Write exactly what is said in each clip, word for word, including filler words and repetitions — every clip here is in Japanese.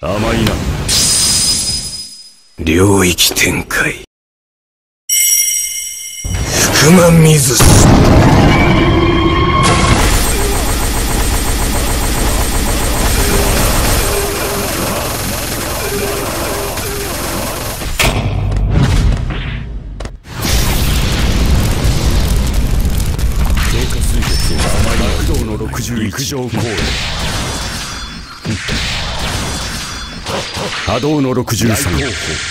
甘いな。 領域展開。福間水す。 陸上公園。波動のろくじゅうさん。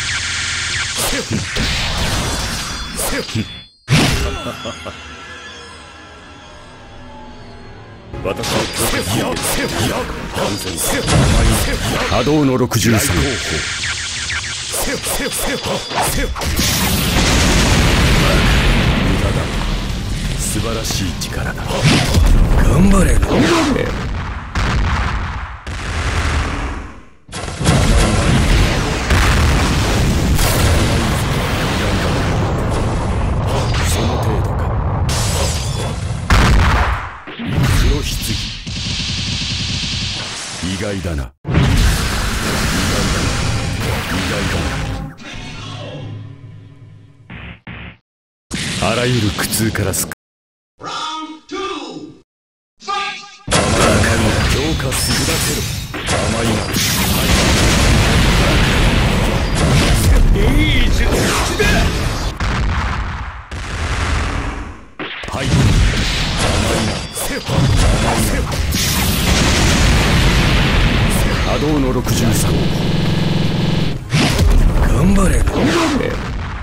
私は波動のろくじゅうさん。素晴らしい力だ。 頑張れ頑張れ。 その程度か。黒棺。意外だな。意外だな。あらゆる苦痛から救う。強化するだけろ。甘いな。いい術だ。はい。甘いな。甘いな。波動のろくじゅうさん。 頑張れ頑張れ。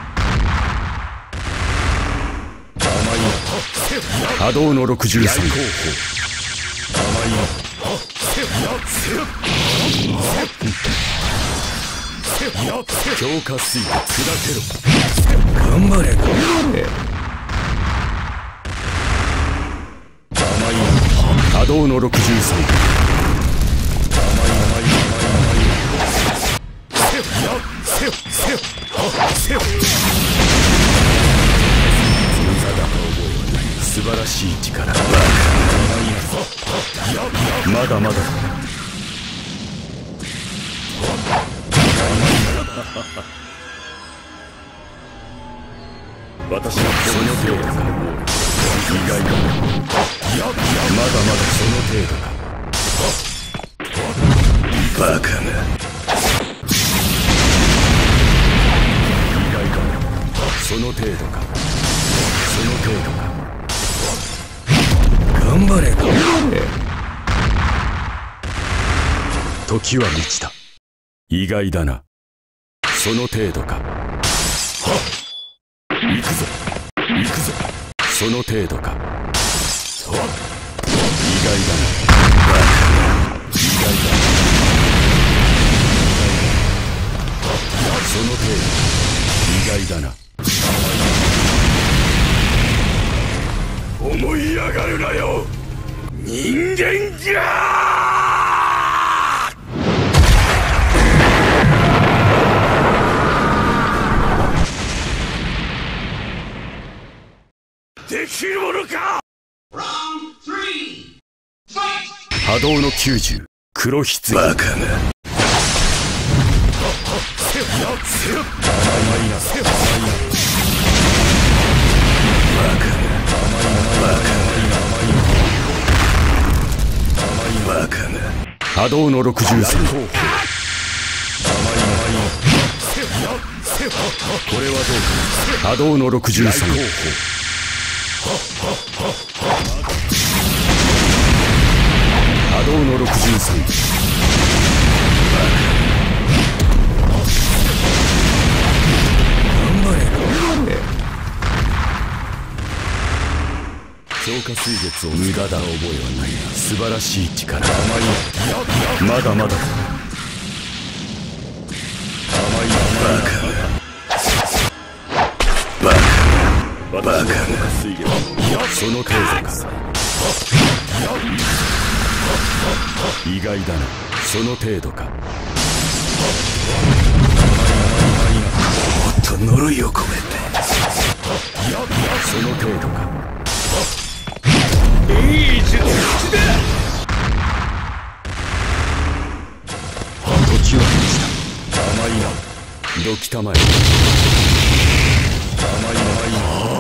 甘いな。波動のろくじゅうさん。甘いな。強化水を砕けろ。 頑張れ頑張れ。 甘いな。波動のろくじゅうさん。甘い甘い甘い甘い。素晴らしい力。まだまだ。私はその程度か。意外だ。まだまだその程度か。 バカな。 意外だ。その程度か。その程度か。 頑張れ頑張れ。 時は満ちた。意外だな。その程度か。行くぞ行くぞ。その程度か。意外だな。意外だな。その程度。意外だな。 思い上がるなよ人間じゃ。できるものか。 波動のきゅうじゅう。黒棺。 バカな。バカな。 波動のろくじゅうさん。これはどうか。波動のろくじゅうさん。波動のろくじゅうさん。 頑張れ頑張れ。 強化水月を無駄だ。覚えはないな。素晴らしい力。甘いな。まだまだ。甘いな。 バカな。バカな。バカな。 その程度か。意外だな。その程度か。 もっと呪いを込めて。 その程度か。 いい術だ。 時はどきたまえ。甘い甘い。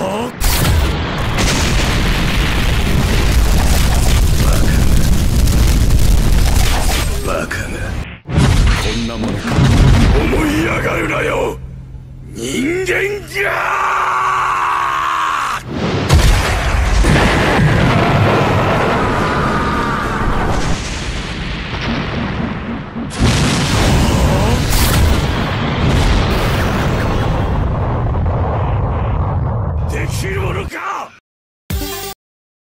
バカがこんなものか。 思い上がるなよ人間が